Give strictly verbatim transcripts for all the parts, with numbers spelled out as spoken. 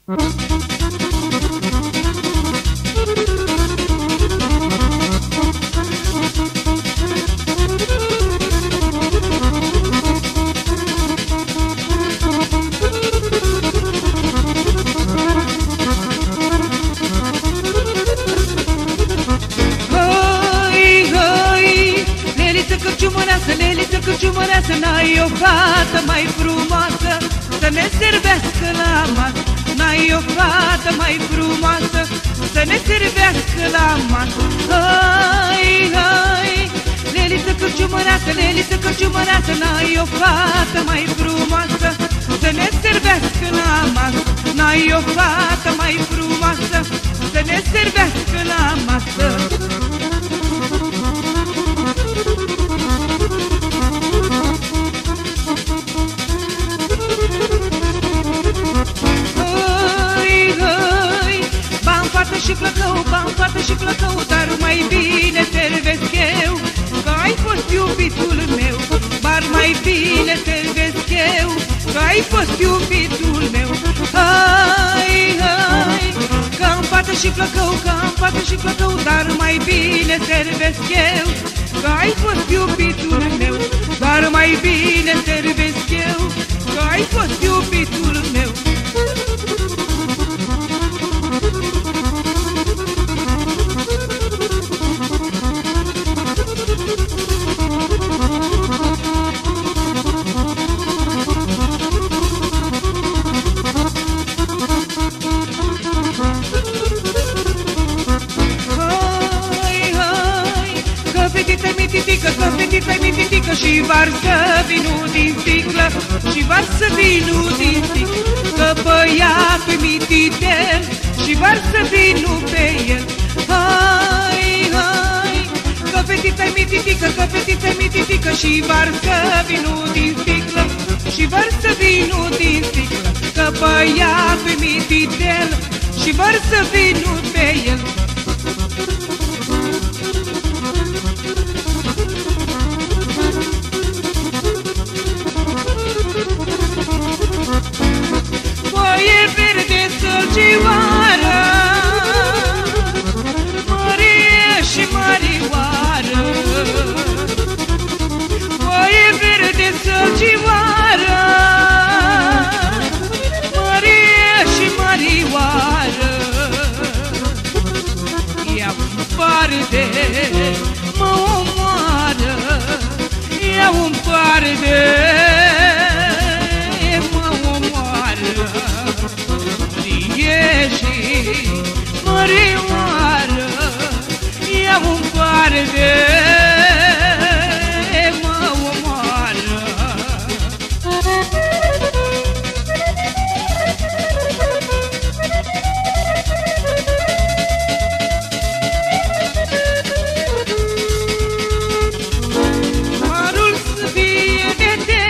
Leliță cârciumăreasă, n-ai o fată mai frumoasă să ne servească la masă. N-ai o fată mai frumoasă să ne servească la masă. Hai, hai, Leliță cârciumăreasă, Leliță cârciumăreasă, n-ai o fată mai frumoasă să ne servească la masă. N-ai o fată mai frumoasă să ne servească la masă. Și plăcău, bam, fată și plăcău, dar mai bine servesc eu, că ai fost iubitul meu. Dar mai bine servesc eu, că ai fost iubitul meu. Hai, hai, că-mi fată și plăcău, că-mi fată și plăcău, dar mai bine servesc eu, că ai fost iubitul meu. Dar mai bine servesc eu, că ai fost iubitul meu. Că fetița-i mititică și varsă vinul din sticlă, și varsă vinul din sticlă. Că băiatul-i mititel și varsă vinul pe el. Hai, hai, că fetița-i mititică, că fetița-i mititică și varsă vinul din sticlă, și varsă vinul din sticlă. Că băiatul-i mititel și varsă vinul pe el. Foaie verde sălcioară, mărie și mărioară. Foaie verde sălcioară, mărie și mărioară. Ia-mi parte, mă omoară, ia-mi parte, mărioară, ia-mi parte, mă omoară. Părul să fie de te,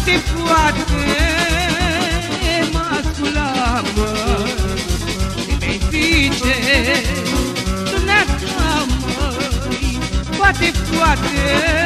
poate, poate mă scula, măi, de-mi fice, dumneata, măi, poate, poate